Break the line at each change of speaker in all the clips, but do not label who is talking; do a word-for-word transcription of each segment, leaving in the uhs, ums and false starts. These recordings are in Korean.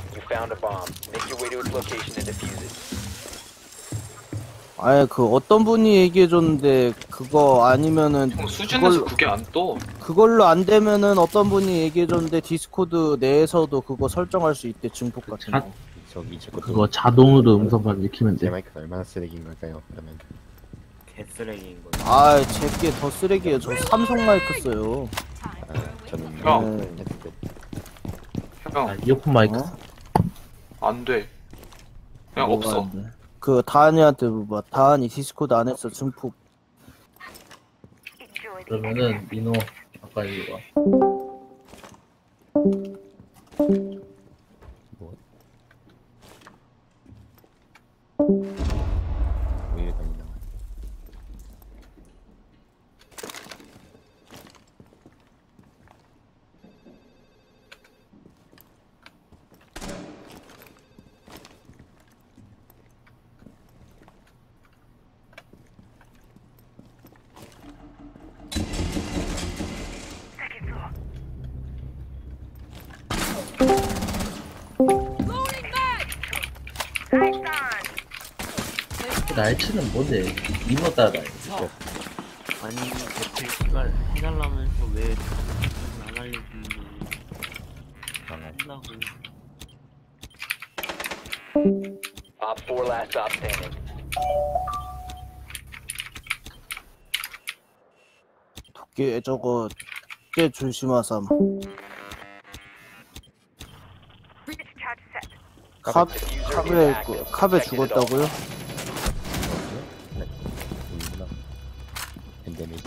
You found a bomb. Make your way to its location and defuse it.
아예 그 어떤 분이 얘기해줬는데 그거 아니면은
형 수진에서 그게 안 떠.
그걸로 안 되면은 어떤 분이 얘기해줬는데 디스코드 내에서도 그거 설정할 수 있대, 증폭 같은 거.
저기 저것도
그거 자동으로 음성만 익히면
제
돼.
마이크가 얼마나 쓰레기인 걸까요? 그러면
개쓰레기인 거.
아, 제게 더 쓰레기예요. 저 삼성 마이크 써요.
아, 저는
형.
네.
했는데
형,
아, 이어폰 마이크.
어?
안 돼. 그냥
뭐가
없어.
안 돼? 그 다한이한테 물어봐. 다한이 디스코드 안 했어, 증폭.
그러면은 민호 아까 이거 봐.
뭐 왜 갑니다.
날치는 뭔데? 민호 따라.
아니 대필 시발 해달라면서 왜 안 알려주는데 한다고.
Op four last stop standing.
도끼 저거 꽤 조심하삼. 카 카베 그- 카베 죽었다고요?
네. 보이구나. 팬데믹.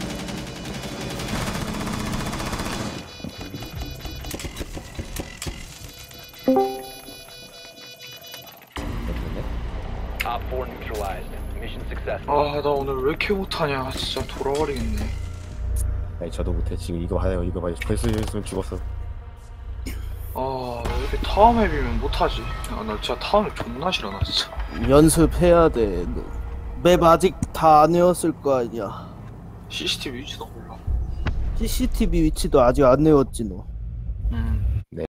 때문에
Op four neutralized. Mission successful.
아, 나 오늘 왜 이렇게 못하냐. 진짜 돌아버리겠네.
아니 저도 못해. 지금 이거 하요. 이거 봐요. 벌써 이랬으면 죽었어.
아, 왜 이렇게 타워 맵이면 못하지? 아, 나 진짜 타워 맵 존나 싫어, 나 진짜.
연습해야 돼. 맵 아직 다 안 외웠을 거 아니야.
씨씨티비 위치도 몰라.
씨씨티비 위치도 아직 안 외웠지 너.
음.